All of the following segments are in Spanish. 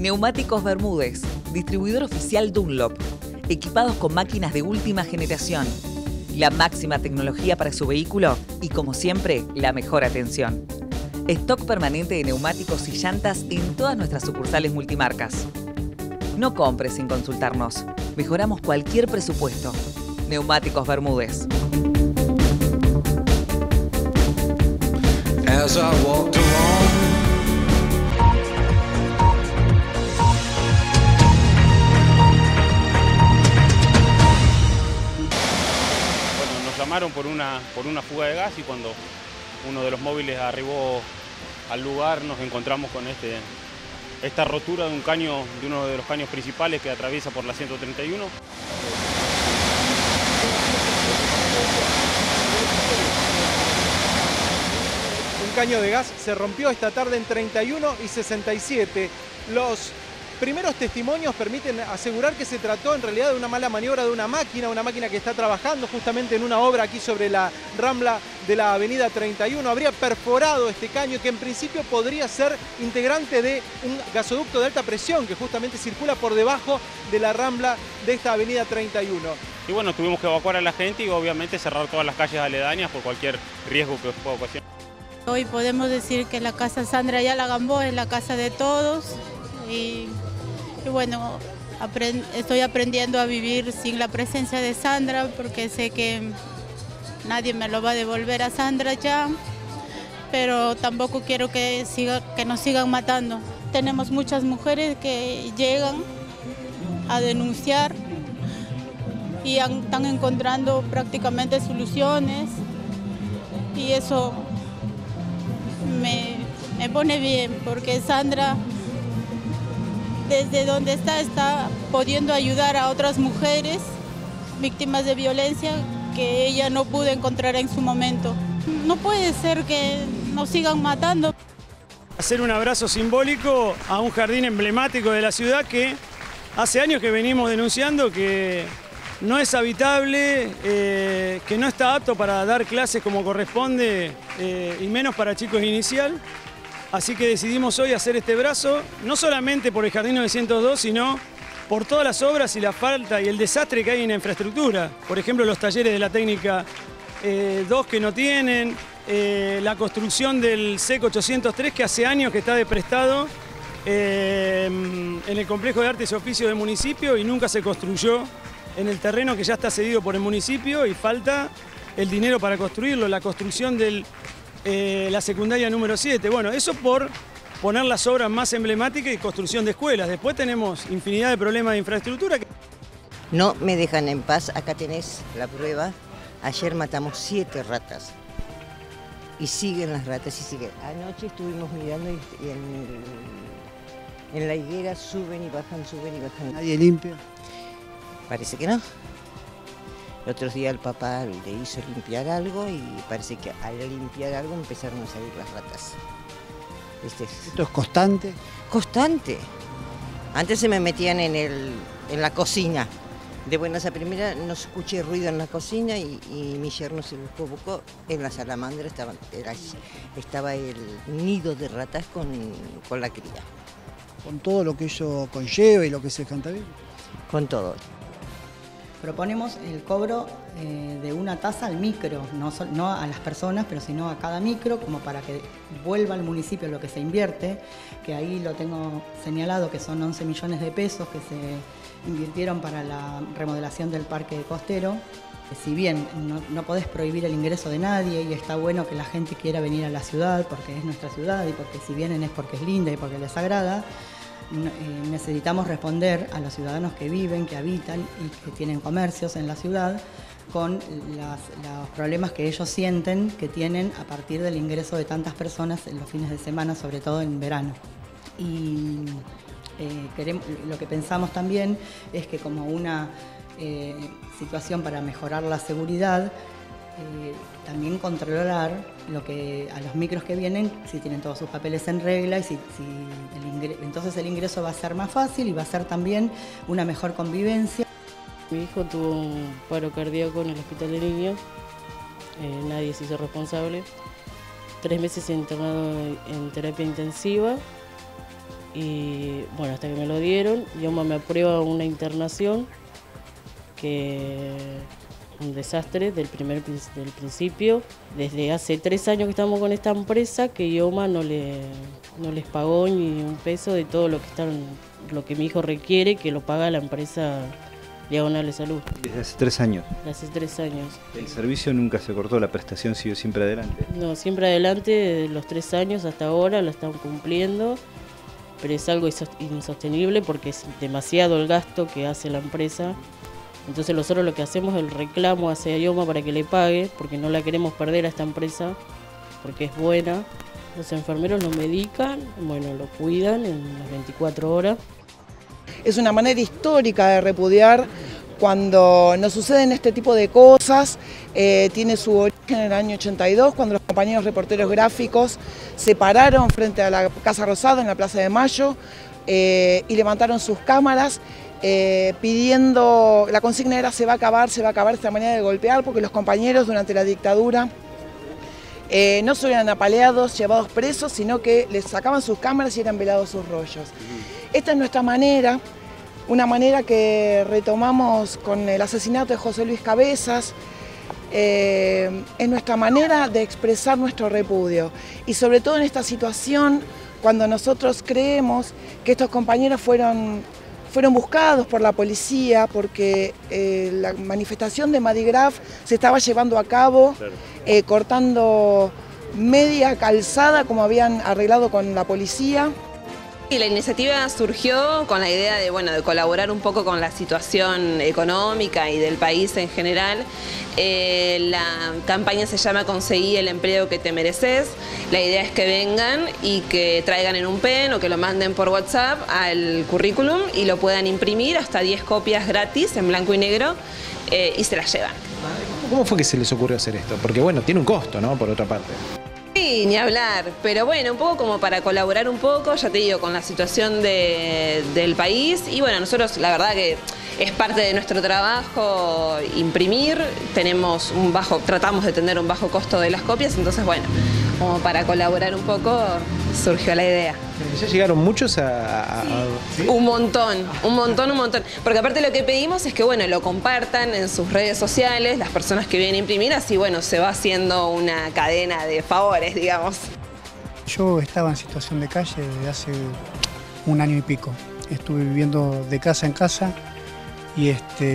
Neumáticos Bermúdez, distribuidor oficial Dunlop, equipados con máquinas de última generación, la máxima tecnología para su vehículo y, como siempre, la mejor atención. Stock permanente de neumáticos y llantas en todas nuestras sucursales multimarcas. No compres sin consultarnos. Mejoramos cualquier presupuesto. Neumáticos Bermúdez. As I walked along, bueno, nos llamaron por una fuga de gas y cuando uno de los móviles arribó al lugar nos encontramos con esta rotura de un caño, de uno de los caños principales que atraviesa por la 131. Un caño de gas se rompió esta tarde en 31 y 67. Los primeros testimonios permiten asegurar que se trató en realidad de una mala maniobra de una máquina que está trabajando justamente en una obra aquí sobre la rambla de la avenida 31. Habría perforado este caño que en principio podría ser integrante de un gasoducto de alta presión que justamente circula por debajo de la rambla de esta avenida 31. Y bueno, tuvimos que evacuar a la gente y obviamente cerrar todas las calles aledañas por cualquier riesgo que pueda ocasionar. Hoy podemos decir que la casa Sandra Ayala Gamboa es la casa de todos y bueno, estoy aprendiendo a vivir sin la presencia de Sandra porque sé que nadie me lo va a devolver a Sandra ya, pero tampoco quiero que nos sigan matando. Tenemos muchas mujeres que llegan a denunciar y están encontrando prácticamente soluciones y eso me pone bien porque Sandra desde donde está pudiendo ayudar a otras mujeres víctimas de violencia que ella no pudo encontrar en su momento. No puede ser que nos sigan matando. Hacer un abrazo simbólico a un jardín emblemático de la ciudad que hace años que venimos denunciando que no es habitable, que no está apto para dar clases como corresponde y menos para chicos inicial. Así que decidimos hoy hacer este brazo, no solamente por el Jardín 902, sino por todas las obras y la falta y el desastre que hay en la infraestructura. Por ejemplo, los talleres de la técnica 2 que no tienen, la construcción del SEC 803 que hace años que está de prestado en el Complejo de Artes y Oficios del municipio y nunca se construyó en el terreno que ya está cedido por el municipio y falta el dinero para construirlo, la construcción de la secundaria número 7. Bueno, eso por poner las obras más emblemáticas y construcción de escuelas. Después tenemos infinidad de problemas de infraestructura. No me dejan en paz, acá tenés la prueba. Ayer matamos 7 ratas y siguen las ratas y siguen. Anoche estuvimos mirando y en la higuera suben y bajan. ¿Nadie limpia? Parece que no. El otro día el papá le hizo limpiar algo y parece que al limpiar algo empezaron a salir las ratas. ¿Esto es constante? Constante. Antes se me metían en la cocina. De buenas a primeras no escuché ruido en la cocina y mi yerno se buscó. En la salamandra estaba el nido de ratas con la cría. ¿Con todo lo que eso conlleva y lo que se canta bien? Con todo. Proponemos el cobro de una tasa al micro, no a las personas, pero sino a cada micro, como para que vuelva al municipio lo que se invierte, que ahí lo tengo señalado, que son 11 millones de pesos que se invirtieron para la remodelación del parque costero. Si bien no podés prohibir el ingreso de nadie y está bueno que la gente quiera venir a la ciudad porque es nuestra ciudad y porque si vienen es porque es linda y porque les agrada, necesitamos responder a los ciudadanos que viven, que habitan y que tienen comercios en la ciudad con los problemas que ellos sienten que tienen a partir del ingreso de tantas personas en los fines de semana, sobre todo en verano. Y lo que pensamos también es que como una situación para mejorar la seguridad, también controlar a los micros que vienen, si tienen todos sus papeles en regla y entonces el ingreso va a ser más fácil y va a ser también una mejor convivencia. Mi hijo tuvo un paro cardíaco en el hospital de niños, nadie se hizo responsable, 3 meses internado en terapia intensiva Y bueno, hasta que me lo dieron, IOMA me aprueba una internación que un desastre del principio. Desde hace 3 años que estamos con esta empresa, que IOMA no les pagó ni un peso de todo lo que mi hijo requiere, que lo paga la empresa Diagonal de Salud. ¿Desde hace 3 años? Desde hace 3 años. ¿El servicio nunca se cortó? ¿La prestación siguió siempre adelante? No, siempre adelante, desde los 3 años hasta ahora la están cumpliendo, pero es algo insostenible porque es demasiado el gasto que hace la empresa. Entonces nosotros lo que hacemos es el reclamo hacia IOMA para que le pague, porque no la queremos perder a esta empresa, porque es buena. Los enfermeros lo medican, bueno, lo cuidan en las 24 horas. Es una manera histórica de repudiar cuando nos suceden este tipo de cosas. Tiene su origen en el año 82, cuando los compañeros reporteros gráficos se pararon frente a la Casa Rosada en la Plaza de Mayo y levantaron sus cámaras pidiendo, la consigna era se va a acabar esta manera de golpear, porque los compañeros durante la dictadura no solo eran apaleados, llevados presos, sino que les sacaban sus cámaras y eran velados sus rollos. Esta es nuestra manera, una manera que retomamos con el asesinato de José Luis Cabezas, es nuestra manera de expresar nuestro repudio. Y sobre todo en esta situación, cuando nosotros creemos que estos compañeros fueron buscados por la policía porque la manifestación de Mardi Gras se estaba llevando a cabo, cortando media calzada como habían arreglado con la policía. Y la iniciativa surgió con la idea de colaborar un poco con la situación económica y del país en general. La campaña se llama Conseguí el empleo que te mereces. La idea es que vengan y que traigan en un pen o que lo manden por WhatsApp al currículum y lo puedan imprimir, hasta 10 copias gratis en blanco y negro, y se las llevan. ¿Cómo fue que se les ocurrió hacer esto? Porque bueno, tiene un costo, ¿no? Por otra parte. Sí, ni hablar, pero bueno, un poco como para colaborar un poco, ya te digo, con la situación del país. Y bueno, nosotros la verdad que es parte de nuestro trabajo imprimir, tratamos de tener un bajo costo de las copias, entonces bueno, como para colaborar un poco surgió la idea. ¿Ya llegaron muchos ¿Sí? Un montón. Porque aparte lo que pedimos es que lo compartan en sus redes sociales, las personas que vienen a imprimir, así se va haciendo una cadena de favores, digamos. Yo estaba en situación de calle desde hace 1 año y pico. Estuve viviendo de casa en casa y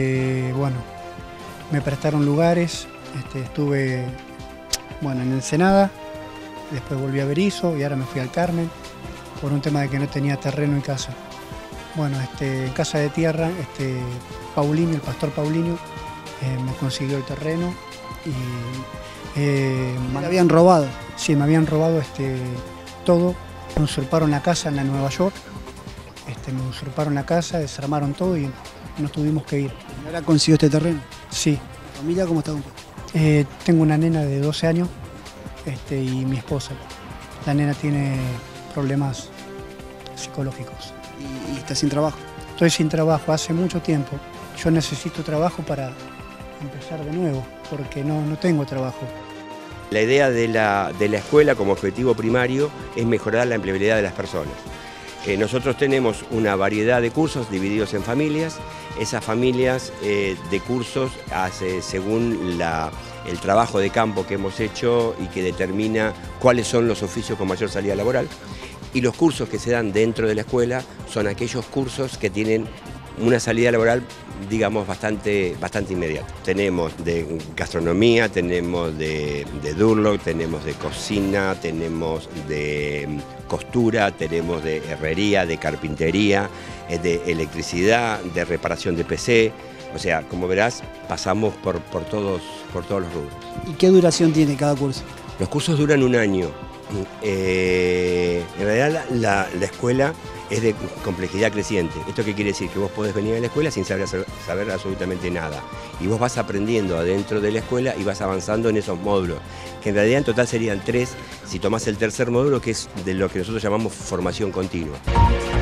me prestaron lugares, estuve en Ensenada, después volví a Berisso y ahora me fui al Carmen por un tema de que no tenía terreno en casa. En Casa de Tierra, Paulinho, el pastor Paulinho, me consiguió el terreno y me habían robado. Sí, me habían robado todo, me usurparon la casa en la Nueva York, me usurparon la casa, desarmaron todo y nos tuvimos que ir. ¿Ahora consiguió este terreno? Sí. ¿La familia cómo está? Tengo una nena de 12 años y mi esposa. La nena tiene problemas psicológicos. ¿Y está sin trabajo? Estoy sin trabajo hace mucho tiempo. Yo necesito trabajo para empezar de nuevo, porque no tengo trabajo. La idea de la escuela como objetivo primario es mejorar la empleabilidad de las personas. Nosotros tenemos una variedad de cursos divididos en familias. Esas familias de cursos según el trabajo de campo que hemos hecho y que determina cuáles son los oficios con mayor salida laboral. Y los cursos que se dan dentro de la escuela son aquellos cursos que tienen una salida laboral, digamos, bastante inmediata. Tenemos de gastronomía, tenemos de Durlock, tenemos de cocina, tenemos de costura, tenemos de herrería, de carpintería, de electricidad, de reparación de PC. O sea, como verás, pasamos por todos los rubros. ¿Y qué duración tiene cada curso? Los cursos duran 1 año. En realidad la escuela es de complejidad creciente. ¿Esto qué quiere decir? Que vos podés venir a la escuela sin saber absolutamente nada. Y vos vas aprendiendo adentro de la escuela y vas avanzando en esos módulos, que en realidad en total serían 3 si tomás el tercer módulo, que es de lo que nosotros llamamos formación continua.